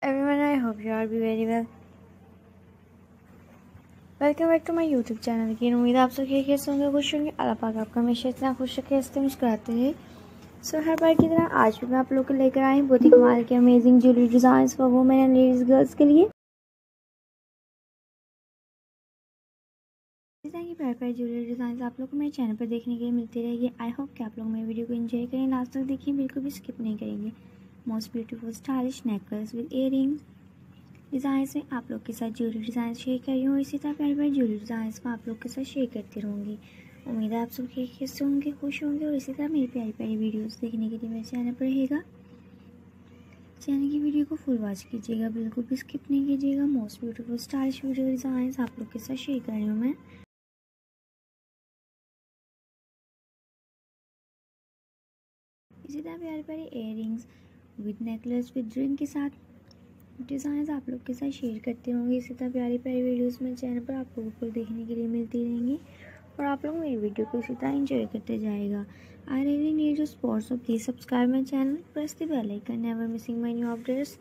everyone, I hope you are very well. Welcome back to my YouTube channel की उम्मीद आप सब कैसे होंगे, खुश होंगे। अल्लाह पाक आपका हमेशा इतना खुश रखे, हंसते मुस्कुराते हैं। सो हर बार की तरह आज भी मैं आप लोग को लेकर आई बहुत ही कमाल के amazing jewellery designs for women and ladies girls के लिए। इस तरह की प्यार प्यार ज्वेलरी डिज़ाइंस आप लोग को मेरे चैनल पर देखने के लिए मिलती रहेगी। आई होप कि आप लोग मेरी वीडियो को एंजॉय करें, लास्ट तक देखिए, बिल्कुल भी स्किप नहीं करेंगे। Most beautiful stylish necklace with earrings designs में आप लोग के साथ ज्वेलरी डिज़ाइन शेयर कर रही हूँ। इसी तरह प्यार प्यार ज्वेलरी डिज़ाइंस में आप लोग के साथ शेयर करती रहूँगी। उम्मीद है आप सब कैसे होंगे, खुश होंगे और इसी तरह मेरी प्यारी प्यारी वीडियोस देखने के लिए मेरे चैनल पर रहेगा। चैनल की वीडियो को फुल वॉच कीजिएगा, बिल्कुल भी स्किप नहीं कीजिएगा। Most beautiful stylish video designs आप लोग के साथ शेयर कर रही हूँ मैं। इसी तरह प्यारे प्यारे earrings with necklace with ring के साथ डिज़ाइंस आप लोग के साथ शेयर करते होंगे। इसी तरह प्यारी प्यारी वीडियोस मेरे चैनल पर आप लोगों को देखने के लिए मिलती रहेंगी और आप लोग मेरी वीडियो को इसी तरह एंजॉय करते जाएगा। I really need your support, so please subscribe my channel, press the bell icon, never missing my new updates.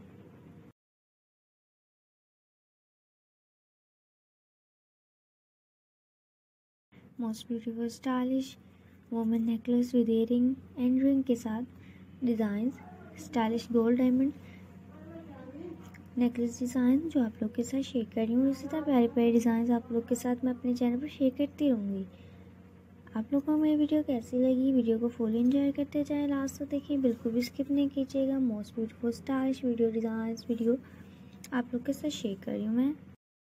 Most beautiful stylish women necklace with earring and ring के साथ designs, stylish gold diamond necklace design जो आप लोग के साथ share कर रही हूँ। इसी तरह प्यारे प्यारे डिज़ाइन आप लोग के साथ मैं अपने चैनल पर शेयर करती रहूँगी। आप लोग को मेरी वीडियो कैसी लगी, वीडियो को फुल एंजॉय करते जाएं, लास्ट तक देखिए, बिल्कुल भी स्किप नहीं कीजिएगा। Most beautiful stylish video designs video आप लोग के साथ शेयर कर रही हूँ मैं।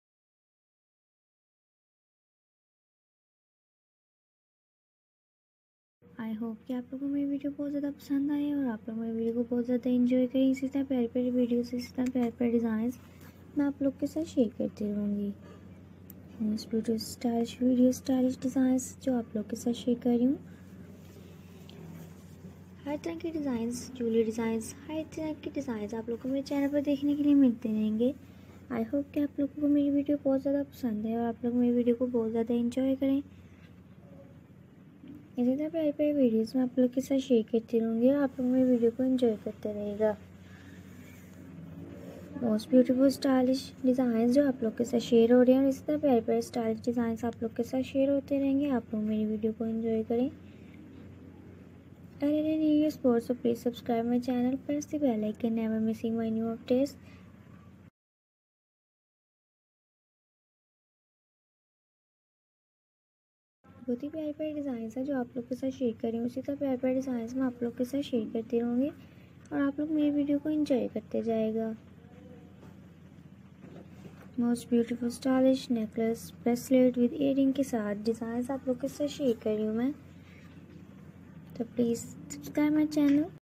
आई होप कि आप लोगों को मेरी वीडियो बहुत ज़्यादा पसंद आए और आप लोग मेरी वीडियो को बहुत ज़्यादा एंजॉय करें। इसी तरह प्यारे प्यारे वीडियोस, इसी तरह प्यारे प्यारे डिज़ाइंस मैं आप लोग के साथ शेयर करती रहूँगी। Most beautiful stylish video stylish designs जो आप लोग के साथ शेयर कर रही हूँ। हर तरह के डिज़ाइंस, ज्वेलरी डिज़ाइंस, हर तरह के डिज़ाइंस आप लोग को मेरे चैनल पर देखने के लिए मिलते रहेंगे। आई होप कि आप लोगों को मेरी वीडियो बहुत ज़्यादा पसंद है और आप लोग मेरी वीडियो को बहुत ज़्यादा एंजॉय करें। इसी तरह प्यारे प्यारे वीडियोस मैं आप लोग के साथ शेयर करती रहूँगी और आप लोग मेरी वीडियो को एंजॉय करते रहेगा। मोस्ट ब्यूटीफुल स्टाइलिश डिज़ाइन जो आप लोग के साथ शेयर हो रहे हैं और इसी तरह प्यारे प्यारे स्टाइलिश डिज़ाइन आप लोग के साथ शेयर होते रहेंगे। आप लोग मेरी वीडियो को एंजॉय करें। I really need your support, so please subscribe my channel, press the bell icon, never missing my new updates. बहुत ही प्यारे प्यारे डिज़ाइन है जो आप लोग के साथ शेयर कर रही हूँ। उसी तरह प्यारे प्यारे डिज़ाइन मैं आप लोग के साथ शेयर करती रहूँगी और आप लोग मेरी वीडियो को एंजॉय करते जाएगा। Most beautiful stylish necklace bracelet with earring के साथ डिज़ाइन आप लोग के साथ शेयर कर रही हूँ मैं। तो प्लीज़ सब्सक्राइब माई चैनल।